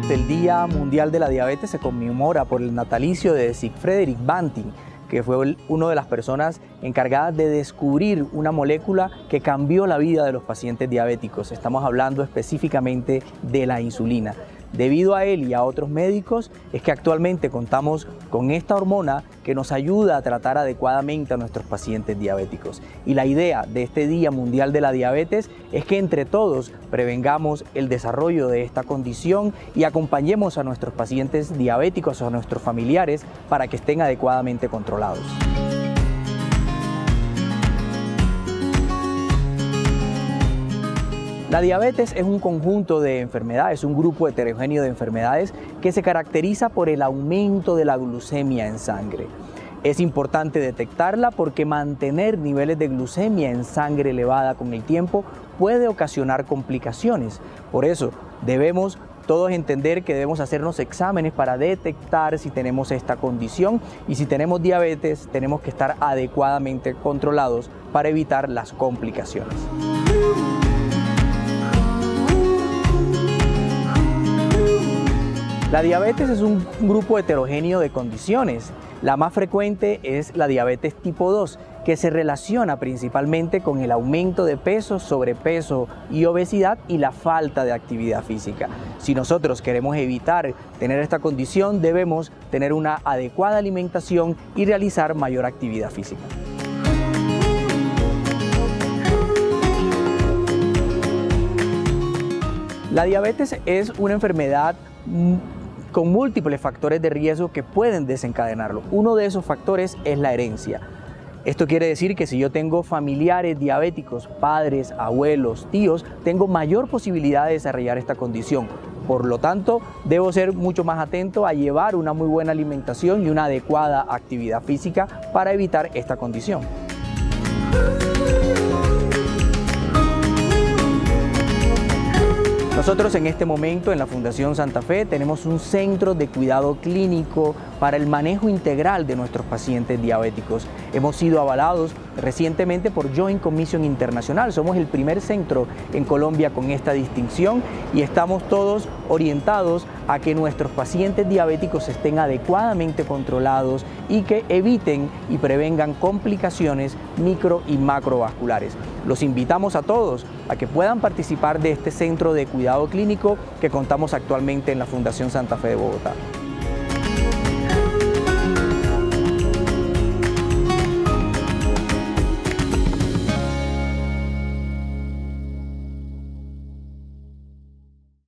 El Día Mundial de la Diabetes se conmemora por el natalicio de Sir Frederick Banting, que fue una de las personas encargadas de descubrir una molécula que cambió la vida de los pacientes diabéticos. Estamos hablando específicamente de la insulina. Debido a él y a otros médicos es que actualmente contamos con esta hormona que nos ayuda a tratar adecuadamente a nuestros pacientes diabéticos. Y la idea de este Día Mundial de la Diabetes es que entre todos prevengamos el desarrollo de esta condición y acompañemos a nuestros pacientes diabéticos o a nuestros familiares para que estén adecuadamente controlados. La diabetes es un conjunto de enfermedades, un grupo heterogéneo de enfermedades que se caracteriza por el aumento de la glucemia en sangre. Es importante detectarla porque mantener niveles de glucemia en sangre elevada con el tiempo puede ocasionar complicaciones. Por eso debemos todos entender que debemos hacernos exámenes para detectar si tenemos esta condición, y si tenemos diabetes tenemos que estar adecuadamente controlados para evitar las complicaciones. La diabetes es un grupo heterogéneo de condiciones. La más frecuente es la diabetes tipo 2, que se relaciona principalmente con el aumento de peso, sobrepeso y obesidad y la falta de actividad física. Si nosotros queremos evitar tener esta condición, debemos tener una adecuada alimentación y realizar mayor actividad física. La diabetes es una enfermedad con múltiples factores de riesgo que pueden desencadenarlo. Uno de esos factores es la herencia. Esto quiere decir que si yo tengo familiares diabéticos, padres, abuelos, tíos, tengo mayor posibilidad de desarrollar esta condición. Por lo tanto, debo ser mucho más atento a llevar una muy buena alimentación y una adecuada actividad física para evitar esta condición. Nosotros en este momento en la Fundación Santa Fe tenemos un centro de cuidado clínico para el manejo integral de nuestros pacientes diabéticos. Hemos sido avalados recientemente por Joint Commission Internacional. Somos el primer centro en Colombia con esta distinción y estamos todos orientados a que nuestros pacientes diabéticos estén adecuadamente controlados y que eviten y prevengan complicaciones micro y macrovasculares. Los invitamos a todos a que puedan participar de este centro de cuidado clínico que contamos actualmente en la Fundación Santa Fe de Bogotá.